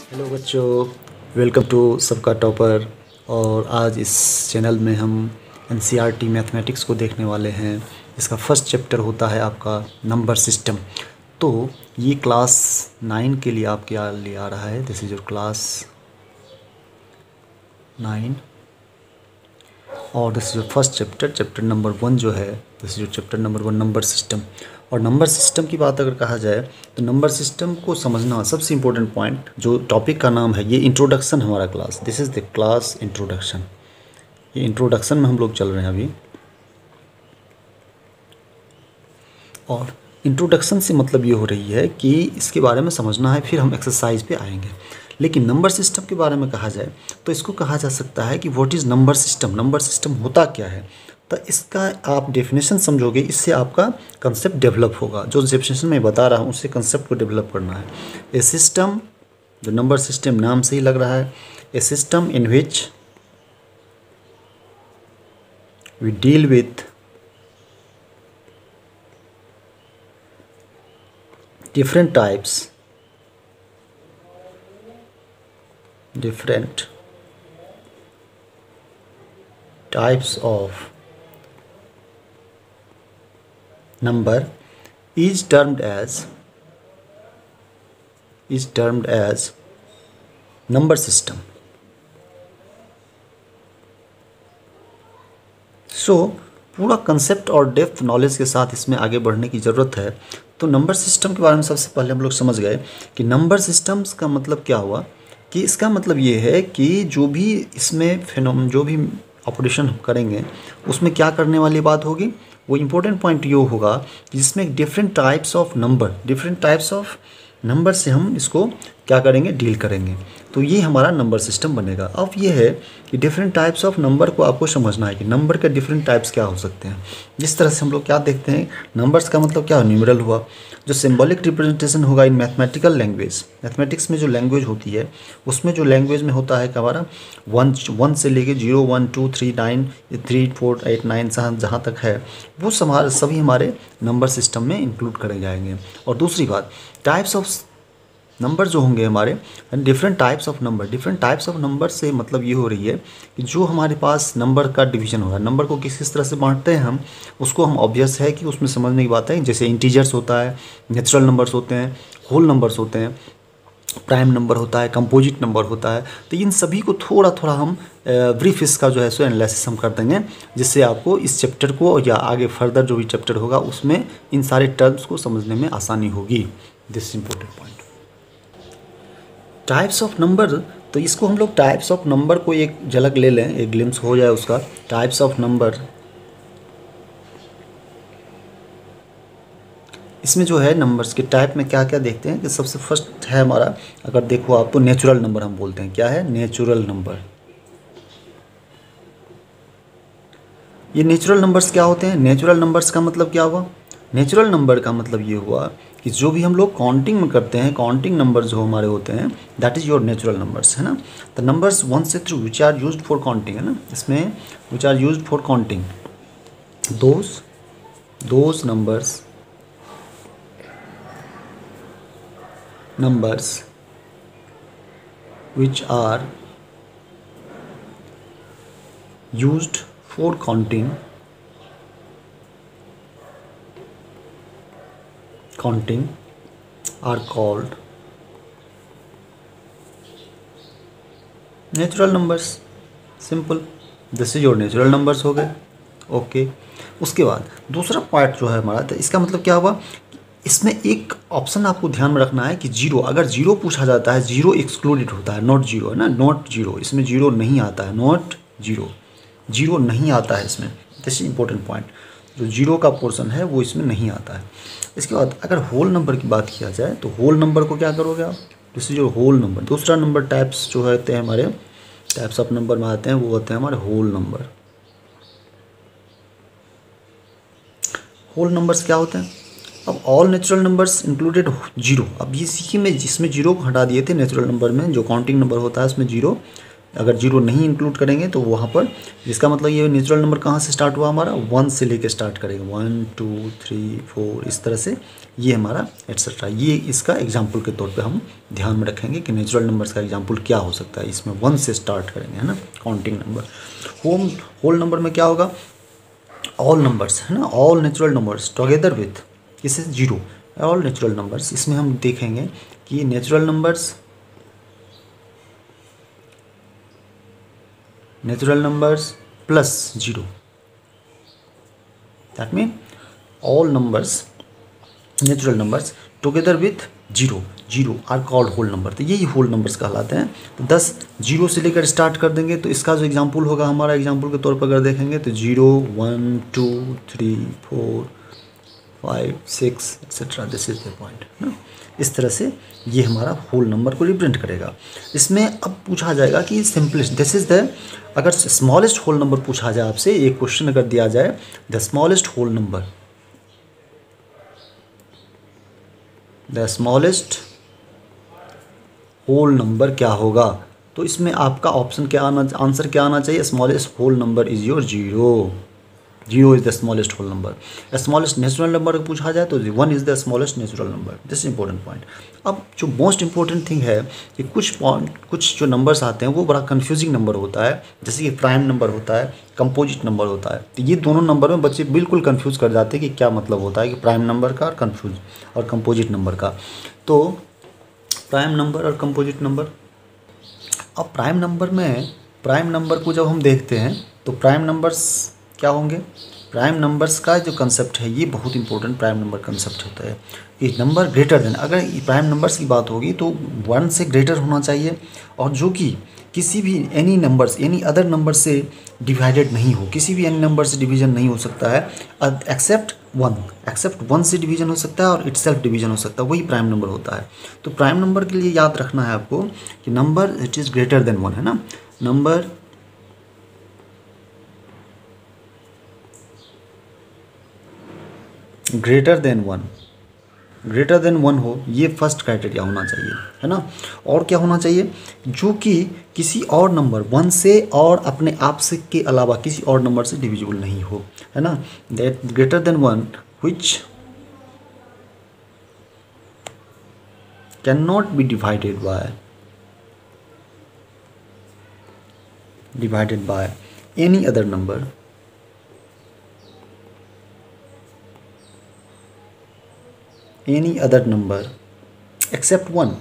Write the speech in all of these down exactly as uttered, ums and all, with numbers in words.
Hello बच्चों, welcome to सबका topper. और आज इस चैनल में हम एनसीईआरटी मैथमेटिक्स को देखने वाले हैं। इसका फर्स्ट चैप्टर होता है आपका नंबर सिस्टम। तो ये क्लास नाइन के लिए आपके लिए आ रहा है। This is your class nine और this is your first chapter. Chapter number one जो है, this is your chapter number one, number system. और नंबर सिस्टम की बात अगर कहा जाए तो नंबर सिस्टम को समझना सबसे इम्पोर्टेंट पॉइंट, जो टॉपिक का नाम है, ये इंट्रोडक्शन हमारा class, this is the class introduction. ये इंट्रोडक्शन में हम लोग चल रहे हैं अभी। और इंट्रोडक्शन से मतलब ये हो रही है कि इसके बारे में समझना है, फिर हम एक्सरसाइज पे आएंगे। लेकिन नंबर सिस्टम के बारे में कहा जाए तो इसको कहा जा सकता है कि what is number system, number system होता क्या है। तो इसका आप डेफिनेशन समझोगे, इससे आपका कंसेप्ट डेवलप होगा। जो डेफिनेशन मैं बता रहा हूँ उससे कंसेप्ट को डेवलप करना है। ए सिस्टम, जो नंबर सिस्टम नाम से ही लग रहा है, a system in which we deal with different types different types of number is termed as is termed as number system. So so, पूरा कंसेप्ट और डेप्थ नॉलेज के साथ इसमें आगे बढ़ने की ज़रूरत है। तो नंबर सिस्टम के बारे में सबसे पहले हम लोग समझ गए कि नंबर सिस्टम्स का मतलब क्या हुआ, कि इसका मतलब ये है कि जो भी इसमें फिनोम जो भी ऑपरेशन हम करेंगे उसमें क्या करने वाली बात होगी, वो इम्पोर्टेंट पॉइंट ये होगा कि जिसमें different types of number different types of number से हम इसको क्या करेंगे, डील करेंगे। तो ये हमारा नंबर सिस्टम बनेगा। अब ये है कि डिफरेंट टाइप्स ऑफ नंबर को आपको समझना है कि नंबर के डिफरेंट टाइप्स क्या हो सकते हैं। जिस तरह से हम लोग क्या देखते हैं, नंबर्स का मतलब क्या, न्यूमरल हुआ। जो सिंबॉलिक रिप्रेजेंटेशन होगा इन मैथमेटिकल लैंग्वेज, मैथमेटिक्स में जो लैंग्वेज होती है उसमें जो लैंग्वेज में होता है कि हमारा वन वन से लेके zero one two three nine three four eight nine जहाँ तक है, वो हमारे सभी हमारे नंबर सिस्टम में इंक्लूड करे जाएंगे। और दूसरी बात, टाइप्स ऑफ नंबर जो होंगे हमारे, different types of number different types of number से मतलब ये हो रही है कि जो हमारे पास नंबर का डिवीजन हो रहा है, नंबर को किस किस तरह से बांटते हैं हम, उसको हम ऑब्वियस है कि उसमें समझने की बात है। जैसे इंटीजर्स होता है, नेचुरल नंबर्स होते हैं, होल नंबर्स होते हैं, प्राइम नंबर होता है, कंपोजिट नंबर होता है। तो इन सभी को थोड़ा थोड़ा हम ब्रीफ इसका जो है सो एनालिसिस हम कर देंगे, जिससे आपको इस चैप्टर को या आगे फर्दर जो भी चैप्टर होगा उसमें इन सारे टर्म्स को समझने में आसानी होगी। This important point, types of number. तो इसको हम लोग टाइप्स ऑफ नंबर को एक झलक ले लें, एक ग्लिम्स हो जाए उसका। टाइप्स ऑफ नंबर, इसमें जो है नंबर्स के टाइप में क्या क्या देखते हैं कि सबसे फर्स्ट है हमारा, अगर देखो आप, तो नेचुरल नंबर हम बोलते हैं। क्या है? Natural number. ये नेचुरल नंबर्स क्या होते हैं? नेचुरल नंबर्स का मतलब क्या हुआ? नेचुरल नंबर का मतलब ये हुआ कि जो भी हम लोग काउंटिंग में करते हैं, काउंटिंग नंबर जो हमारे होते हैं, that is your natural numbers, है ना। द नंबर्स वन से through which are used for counting, है ना, इसमें which are used for counting, those those numbers numbers which are used for counting counting are called natural numbers। Simple, this is your natural numbers हो गए। Okay, उसके बाद दूसरा part जो है हमारा, तो इसका मतलब क्या हुआ, इसमें एक ऑप्शन आपको ध्यान में रखना है कि जीरो, अगर जीरो पूछा जाता है, जीरो एक्सक्लूडेड होता है, नॉट जीरो, है ना, नॉट जीरो, इसमें जीरो नहीं आता है, नॉट जीरो, जीरो नहीं आता है इसमें। दिस इज इंपॉर्टेंट पॉइंट, जो जीरो का पोर्शन है वो इसमें नहीं आता है। इसके बाद अगर होल नंबर की बात किया जाए तो होल नंबर को क्या करोगे आप, this is your whole number. दूसरा नंबर टाइप्स जो होते हैं हमारे, टाइप्स ऑफ नंबर में आते हैं, वो होते हैं हमारे होल नंबर। होल नंबर्स क्या होते हैं? अब all natural numbers included zero. अब इसी में जिसमें जीरो को हटा दिए थे नेचुरल नंबर में, जो काउंटिंग नंबर होता है उसमें जीरो अगर जीरो नहीं इंक्लूड करेंगे तो वहाँ पर, इसका मतलब ये नेचुरल नंबर कहाँ से स्टार्ट हुआ हमारा, वन से लेके स्टार्ट करेंगे, वन टू थ्री फोर, इस तरह से ये हमारा एट्सेट्रा। ये इसका एग्जाम्पल के तौर पे हम ध्यान में रखेंगे कि नेचुरल नंबर्स का एग्जाम्पल क्या हो सकता है। इसमें वन से स्टार्ट करेंगे, है ना, counting number. Home whole number में क्या होगा, ऑल नंबर्स, है ना, all natural numbers together with, इसे जीरो, ऑल नेचुरल नंबर्स। इसमें हम देखेंगे कि natural numbers natural numbers plus zero, that mean all numbers natural numbers together with zero, zero are called whole number. तो यही whole numbers कहलाते हैं। तो दस जीरो से लेकर स्टार्ट कर देंगे तो इसका जो एग्जांपल होगा हमारा, एग्जांपल के तौर पर अगर देखेंगे तो zero one two three four five six etcetera, this is the point ना। इस तरह से ये हमारा होल नंबर को रिप्रेजेंट करेगा। इसमें अब पूछा जाएगा कि सिंपलेस्ट, दिस इज द, अगर स्मॉलेस्ट होल नंबर पूछा जाए आपसे, एक क्वेश्चन अगर दिया जाए the smallest whole number, the smallest whole number क्या होगा, तो इसमें आपका ऑप्शन क्या आना, आंसर क्या आना चाहिए, smallest whole number is your zero, zero is the smallest whole number. Smallest natural number पूछा जाए तो one is the smallest natural number, this important point. अब जो मोस्ट इंपॉर्टेंट थिंग है कि कुछ पॉइंट, कुछ जो नंबर्स आते हैं वो बड़ा कंफ्यूजिंग नंबर होता है, जैसे कि प्राइम नंबर होता है, कंपोजिट नंबर होता है। तो ये दोनों नंबर में बच्चे बिल्कुल कंफ्यूज कर जाते हैं कि क्या मतलब होता है कि प्राइम नंबर का और कंफ्यूज और कंपोजिट नंबर का। तो प्राइम नंबर और कंपोजिट नंबर, अब प्राइम नंबर में, प्राइम नंबर को जब हम देखते हैं तो प्राइम नंबर्स क्या होंगे, प्राइम नंबर्स का जो कंसेप्ट है ये बहुत इंपॉर्टेंट प्राइम नंबर कंसेप्ट होता है कि नंबर ग्रेटर देन, अगर प्राइम नंबर्स की बात होगी तो वन से ग्रेटर होना चाहिए और जो कि किसी भी any numbers any other number से डिवाइडेड नहीं हो, किसी भी एनी नंबर से डिवीजन नहीं हो सकता है एक्सेप्ट वन, एक्सेप्ट वन से डिवीजन हो सकता है और इटसेल्फ डिवीजन हो सकता है, वही प्राइम नंबर होता है। तो प्राइम नंबर के लिए याद रखना है आपको कि number it is greater than one, है ना, number greater than one, greater than one हो, ये फर्स्ट क्राइटेरिया होना चाहिए, है ना। और क्या होना चाहिए, जो कि किसी और नंबर वन से और अपने आप से के अलावा किसी और नंबर से डिविजिबल नहीं हो, है ना, that greater than one which can not be divided by divided by any other number any other number except one,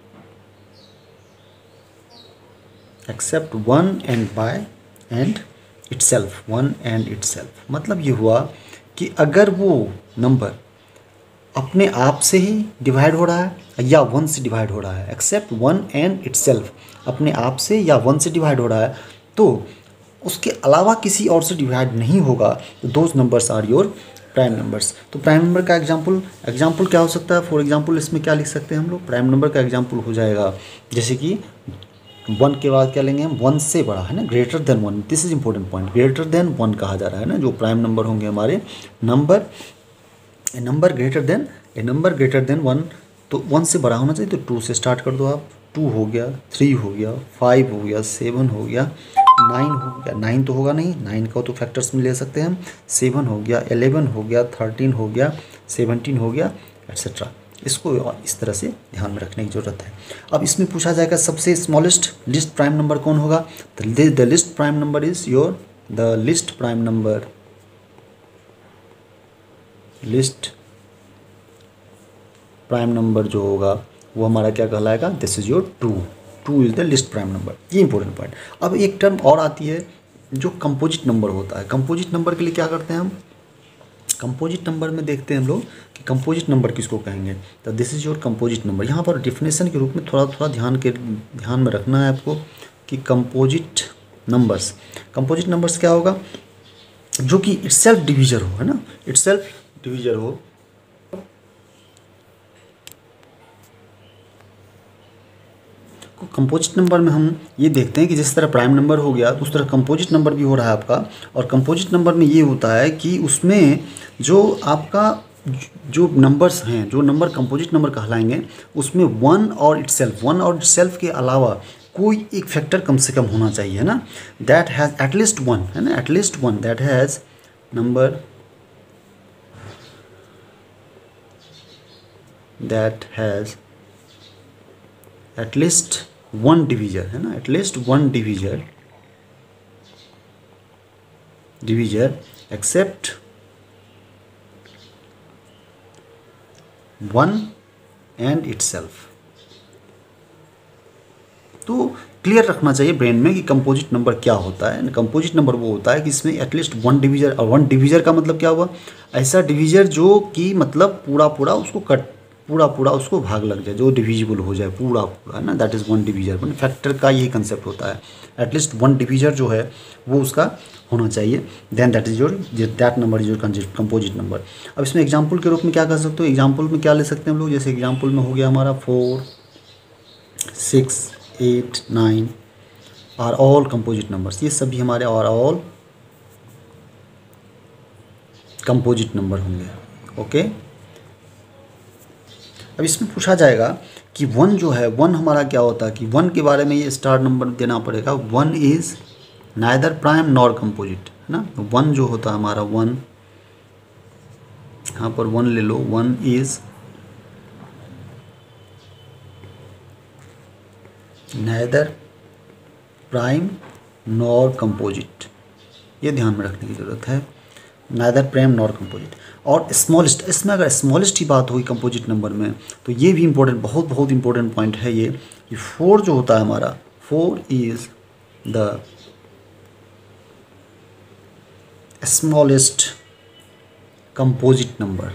except one and by and itself, one and itself। मतलब ये हुआ कि अगर वो नंबर अपने आप से ही डिवाइड हो रहा है या वन से डिवाइड हो रहा है, एक्सेप्ट वन एंड इटसेल्फ, अपने आप से या वन से डिवाइड हो रहा है, तो उसके अलावा किसी और से डिवाइड नहीं होगा, तो those numbers are your prime numbers. तो प्राइम नंबर का एग्जांपल एग्जांपल क्या हो सकता है, फॉर एग्जांपल इसमें क्या लिख सकते हैं हम लोग, प्राइम नंबर का एग्जांपल हो जाएगा जैसे कि वन के बाद क्या लेंगे हम, वन से बड़ा, है ना, greater than one, this is important point, greater than one कहा जा रहा है ना, जो प्राइम नंबर होंगे हमारे, number a number greater than a number greater than one, तो वन से बड़ा होना चाहिए, तो टू से स्टार्ट कर दो आप, टू हो गया, थ्री हो गया, फाइव हो गया, सेवन हो गया, नाइन हो गया, नाइन तो होगा नहीं, नाइन का तो फैक्टर्स में ले सकते हैं हम, सेवन हो गया, एलेवन हो गया, थर्टीन हो गया, सेवनटीन हो गया, एट्सेट्रा। इसको इस तरह से ध्यान में रखने की ज़रूरत है। अब इसमें पूछा जाएगा सबसे स्मॉलेस्ट लिस्ट प्राइम नंबर कौन होगा, the least prime number is your, the least prime number, least prime number जो होगा वो हमारा क्या कहलाएगा, this is your two, two is the least prime number, ये इंपॉर्टेंट पॉइंट। अब एक टर्म और आती है जो कंपोजिट नंबर होता है। कंपोजिट नंबर के लिए क्या करते हैं हम, कंपोजिट नंबर में देखते हैं हम लोग कि कंपोजिट नंबर किसको कहेंगे, तो this is your composite number. यहाँ पर डिफिनेशन के रूप में थोड़ा थोड़ा ध्यान के ध्यान में रखना है आपको कि कंपोजिट नंबर्स, कंपोजिट नंबर्स क्या होगा, जो कि इटसेल्फ डिविजर हो, है ना, इटसेल्फ डिविजर हो। कंपोजिट नंबर में हम ये देखते हैं कि जिस तरह प्राइम नंबर हो गया उस तरह कंपोजिट नंबर भी हो रहा है आपका। और कंपोजिट नंबर में ये होता है कि उसमें जो आपका जो नंबर्स हैं, जो नंबर कंपोजिट नंबर कहलाएंगे, उसमें वन और इटसेल्फ, वन और इटसेल्फ के अलावा कोई एक फैक्टर कम से कम होना चाहिए, है ना, दैट हैज़ एटलीस्ट वन, है ना, at least one, that has number that has at least one divisor, है ना, at least one divisor divisor except one and itself. तो क्लियर रखना चाहिए ब्रेन में कि कंपोजिट नंबर क्या होता है। कंपोजिट नंबर वो होता है कि इसमें एटलीस्ट वन डिविजर, और वन डिविजर का मतलब क्या हुआ, ऐसा डिविजर जो कि मतलब पूरा पूरा उसको कट पूरा पूरा उसको भाग लग जाए, जो डिविजिबल हो जाए पूरा पूरा, है ना, that is one divisor. One factor का यही कंसेप्ट होता है, एटलीस्ट वन डिविजर जो है वो उसका होना चाहिए, then that is your that number is your composite number. अब इसमें एग्जाम्पल के रूप में क्या कर सकते हो, एग्जाम्पल में क्या ले सकते हैं हम लोग, जैसे एग्जाम्पल में हो गया हमारा four six eight nine are all composite numbers, ये सभी हमारे आर ऑल कंपोजिट नंबर होंगे। ओके, अब इसमें पूछा जाएगा कि वन जो है, वन हमारा क्या होता है, कि वन के बारे में ये स्टार नंबर देना पड़ेगा। One is neither prime nor composite, है ना, वन जो होता है हमारा, वन यहाँ पर वन ले लो, one is neither prime nor composite, ये ध्यान में रखने की ज़रूरत है, नाइदर प्राइम नॉर कंपोजिट। और स्मॉलेस्ट, इसमें अगर स्मॉलेस्ट की बात हुई कंपोजिट नंबर में, तो ये भी इंपॉर्टेंट, बहुत बहुत इंपॉर्टेंट पॉइंट है ये, कि फोर जो होता है हमारा, four is the smallest composite number.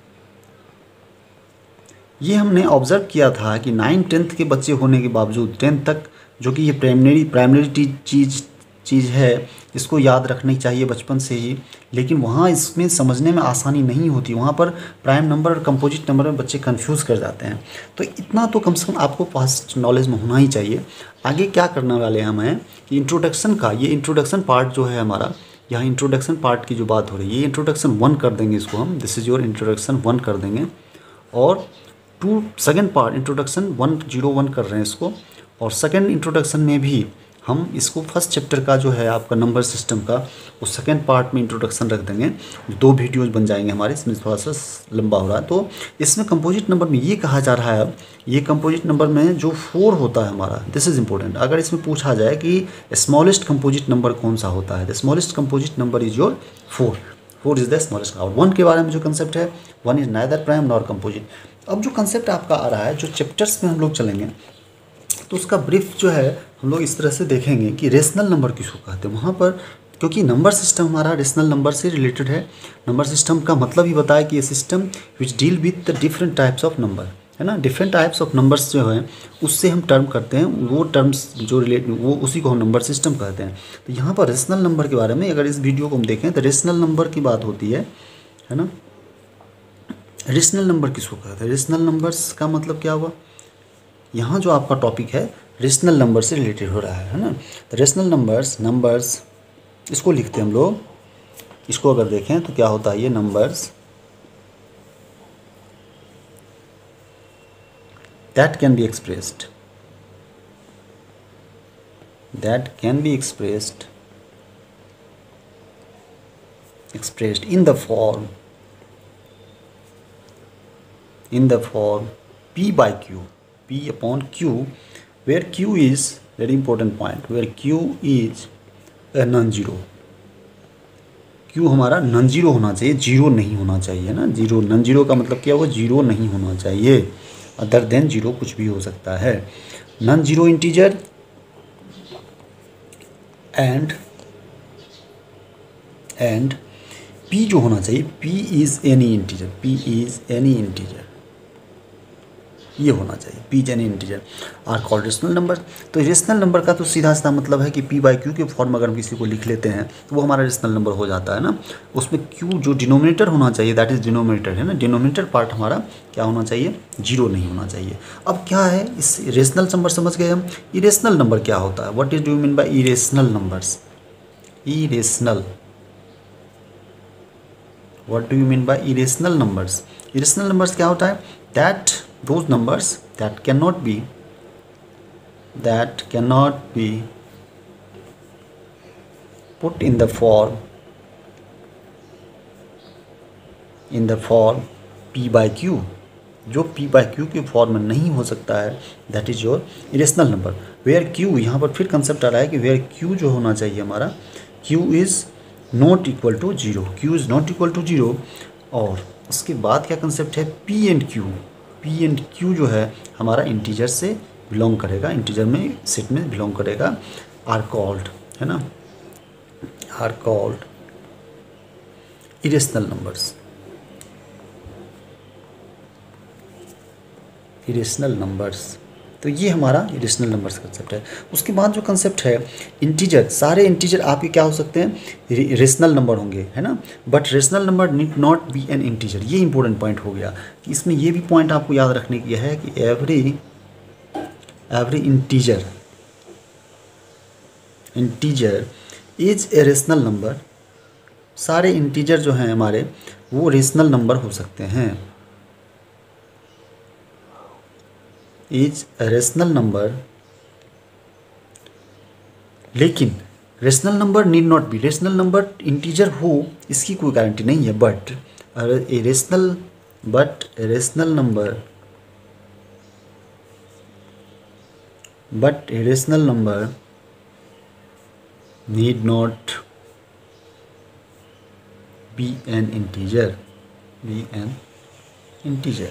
ये हमने ऑब्जर्व किया था कि नाइन टेंथ के बच्चे होने के बावजूद, टेंथ तक जो कि ये प्राइमरी प्राइमरी चीज़ चीज़ है, इसको याद रखनी चाहिए बचपन से ही, लेकिन वहाँ इसमें समझने में आसानी नहीं होती, वहाँ पर प्राइम नंबर और कंपोजिट नंबर में बच्चे कंफ्यूज कर जाते हैं। तो इतना तो कम से कम आपको पास नॉलेज में होना ही चाहिए। आगे क्या करने वाले हम हैं कि इंट्रोडक्शन का, ये इंट्रोडक्शन पार्ट जो है हमारा, यहाँ इंट्रोडक्शन पार्ट की जो बात हो रही है, ये इंट्रोडक्शन वन कर देंगे इसको हम, this is your introduction one कर देंगे, और two second part introduction one zero one कर रहे हैं इसको, और सेकेंड इंट्रोडक्शन में भी हम इसको फर्स्ट चैप्टर का जो है आपका नंबर सिस्टम का, उस सेकेंड पार्ट में इंट्रोडक्शन रख देंगे। दो वीडियोज़ बन जाएंगे हमारे, इसमें थोड़ा सा लंबा हो रहा है। तो इसमें कंपोजिट नंबर में ये कहा जा रहा है, ये कंपोजिट नंबर में जो फोर होता है हमारा, दिस इज़ इंपॉर्टेंट। अगर इसमें पूछा जाए कि स्मॉलेस्ट कंपोजिट नंबर कौन सा होता है, the smallest composite number is your four, four is the smallest. और वन के बारे में जो कंसेप्ट है, one is neither prime nor composite. अब जो कंसेप्ट आपका आ रहा है, जो चैप्टर्स में हम लोग चलेंगे, तो उसका ब्रीफ जो है हम लोग इस तरह से देखेंगे कि रेशनल नंबर किसको कहते हैं वहाँ पर, क्योंकि नंबर सिस्टम हमारा रेशनल नंबर से रिलेटेड है। नंबर सिस्टम का मतलब ही बताया कि ये system which deal with the different types of number, है ना, डिफरेंट टाइप्स ऑफ नंबर्स जो हैं उससे हम टर्म करते हैं, वो टर्म्स जो रिलेट वो उसी को हम नंबर सिस्टम कहते हैं। तो यहाँ पर रेशनल नंबर के बारे में अगर इस वीडियो को हम देखें तो रेशनल नंबर की बात होती है, है ना। रेशनल नंबर किसको कहते हैं, रेशनल नंबर्स का मतलब क्या हुआ, यहाँ जो आपका टॉपिक है रेशनल नंबर से रिलेटेड हो रहा है, है ना। तो रेशनल नंबर्स, नंबर्स इसको लिखते हैं हम लोग, इसको अगर देखें तो क्या होता है, ये numbers that can be expressed, that can be expressed expressed in the form in the form p by q, p upon q, where q is very important point, where q is a non-zero, q हमारा non zero होना चाहिए, zero नहीं होना चाहिए ना। Zero non zero का मतलब क्या हुआ, जीरो नहीं होना चाहिए, अदर देन जीरो कुछ भी हो सकता है। Non zero integer and and p जो होना चाहिए, p is any integer, p is any integer, ये होना चाहिए, p is any integer are called rational number. तो रेशनल नंबर का तो सीधा सीधा मतलब है कि p बाई क्यू के फॉर्म अगर हम किसी को लिख लेते हैं तो वो हमारा रेशनल नंबर हो जाता है ना। उसमें q जो डिनोमिनेटर होना चाहिए, दैट इज डिनोमिनेटर, है ना, डिनोमिनेटर पार्ट हमारा क्या होना चाहिए, जीरो नहीं होना चाहिए। अब क्या है, इस रेशनल नंबर समझ गए हम। इरेशनल नंबर क्या होता है, what is do you mean by irrational numbers, irrational, what do you mean by irrational numbers. Irrational numbers क्या होता है, that those numbers that cannot be that cannot be put in the form in the form p by q, जो p by q के form में नहीं हो सकता है, that is your irrational number. Where q, यहाँ पर फिर कंसेप्ट आ रहा है कि वेयर q जो होना चाहिए हमारा, q is not equal to zero, q is not equal to zero. और उसके बाद क्या कंसेप्ट है, p and q, p and q जो है हमारा इंटीजर से बिलोंग करेगा, इंटीजर में सेट में बिलोंग करेगा, आर कॉल्ड, है ना, are called irrational numbers, irrational numbers. तो ये हमारा इरेशनल नंबर्स कंसेप्ट है। उसके बाद जो कंसेप्ट है इंटीजर, सारे इंटीजर आपके क्या हो सकते हैं, रेशनल नंबर होंगे, है ना, but rational number need not be an integer. ये इंपॉर्टेंट पॉइंट हो गया कि इसमें ये भी पॉइंट आपको याद रखने की है कि every every integer integer is a rational number. सारे इंटीजर जो हैं हमारे वो रेशनल नंबर हो सकते हैं, इज रेशनल नंबर। लेकिन rational number need not be, rational number integer हो इसकी कोई गारंटी नहीं है, but a rational but rational number but a rational number need not be an integer, be an integer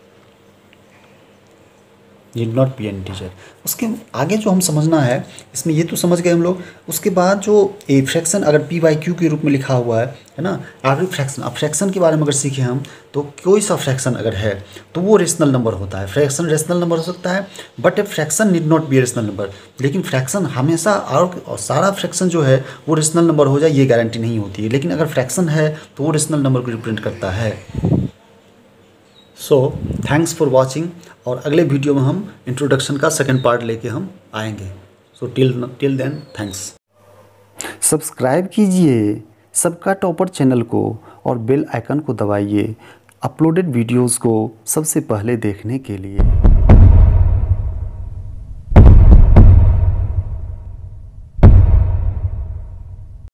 need not be an integer. उसके आगे जो हम समझना है इसमें, ये तो समझ गए हम लोग। उसके बाद जो ए फ्रैक्शन अगर पी बाई क्यू के रूप में लिखा हुआ है है ना, एवरी फ्रैक्शन, अब फ्रैक्शन के बारे में अगर सीखे हम तो कोई सा फ्रैक्शन अगर है तो वो रेशनल नंबर होता है। फ्रैक्शन रेशनल नंबर हो सकता है, but a fraction need not be rational number. लेकिन फ्रैक्शन हमेशा और, और सारा फ्रैक्शन जो है वो रेशनल नंबर हो जाए ये गारंटी नहीं होती है, लेकिन अगर फ्रैक्शन है तो वो रेशनल नंबर को रिप्रेजेंट करता है। सो थैंक्स फॉर वॉचिंग, और अगले वीडियो में हम इंट्रोडक्शन का सेकंड पार्ट लेके हम आएंगे। So till till then thanks. Subscribe कीजिए सबका टॉपर चैनल को और बेल आइकन को दबाइए अपलोडेड वीडियोस को सबसे पहले देखने के लिए।